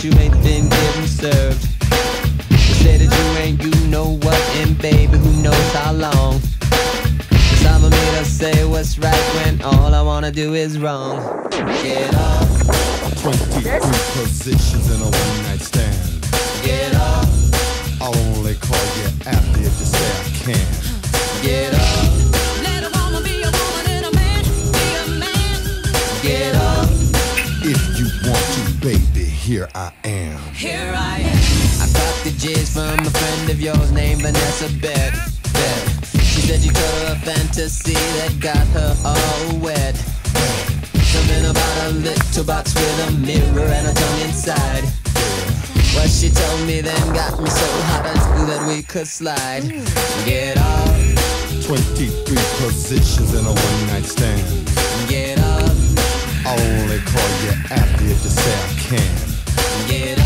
that you ain't been getting served. You say that you ain't you know what, and baby, who knows how long. Cause I'm made to say what's right when all I wanna do is wrong. Get up. 23 positions in a one-night stand. Get up. I'll only call you after if you say I can. Get up. Let a woman be a woman and a man be a man. Get up. If you want to, baby, here I am. Here I am. I got the jizz from a friend of yours named Vanessa Beth. She said you told her a fantasy that got her all wet. Something about a little box with a mirror and a tongue inside. What she told me then got me so hot I knew that we could slide. Get up. 23 positions in a one-night stand. Get up. I'll only call you after if you say I can. Get